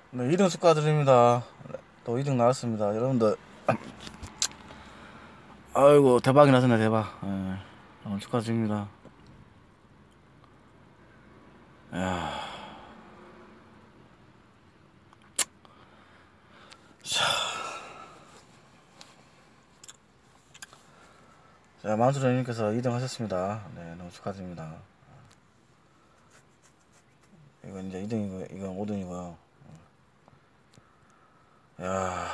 네, 2등 축하드립니다. 또 2등 나왔습니다. 여러분들, 아이고, 대박이 나셨네, 대박. 예, 오늘 축하드립니다. 야, 자, 만수령님께서 2등 하셨습니다. 네, 너무 축하드립니다. 이건 이제 2등이고, 이건 5등이고요. 야,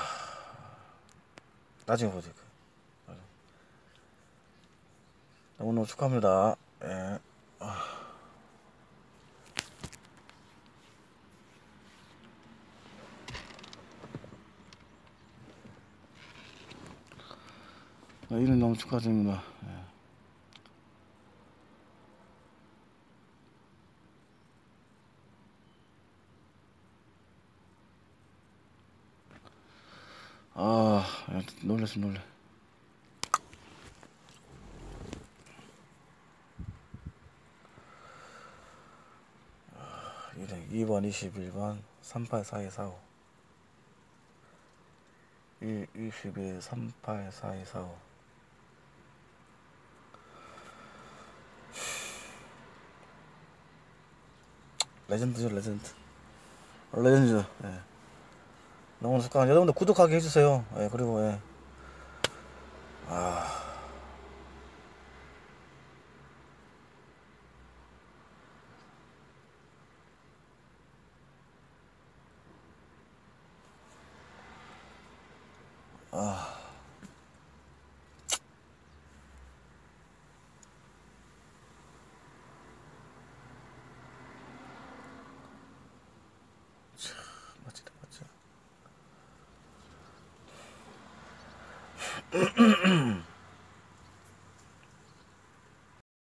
나중에 보자. 너무너무 축하합니다. 예. 2등 너무 축하드립니다. 예. 아, 놀랬어, 놀래. 2번, 21번, 384245. 21, 384245. 레전드죠, 레전드. 레전드죠, 예. 너무 축하합니다. 여러분들 구독하게 해주세요. 예, 그리고, 예. 아, 아. 멋지다, 멋져.